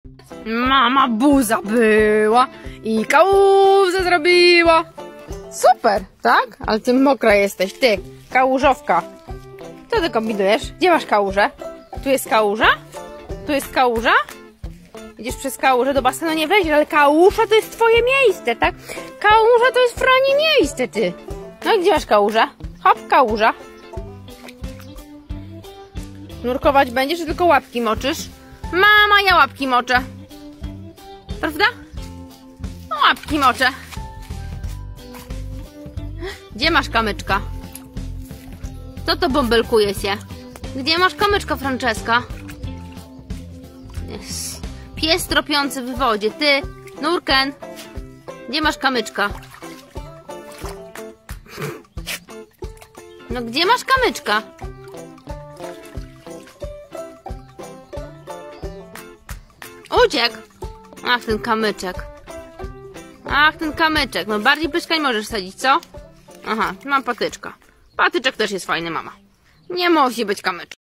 Mama buza była i kałużę zrobiła. Super, tak? Ale ty mokra jesteś, ty, kałużowka. Co ty kombinujesz? Gdzie masz kałużę? Tu jest kałuża? Tu jest kałuża? Idziesz przez kałużę, do basenu nie wejdziesz, ale kałuża to jest twoje miejsce, tak? Kałuża to jest Frani miejsce, ty. No i gdzie masz kałużę? Hop, kałuża. Nurkować będziesz, czy tylko łapki moczysz? Mama, ja łapki moczę. Prawda? No, łapki moczę. Gdzie masz kamyczka? Co to bąbelkuje się? Gdzie masz kamyczka, Franceska? Yes. Pies tropiący w wodzie. Ty, Nurken. Gdzie masz kamyczka? No gdzie masz kamyczka? Uciekł. Ach, ten kamyczek. Ach, ten kamyczek. No bardziej pyszkań możesz sadzić, co? Aha, mam patyczka. Patyczek też jest fajny, mama. Nie musi być kamyczek.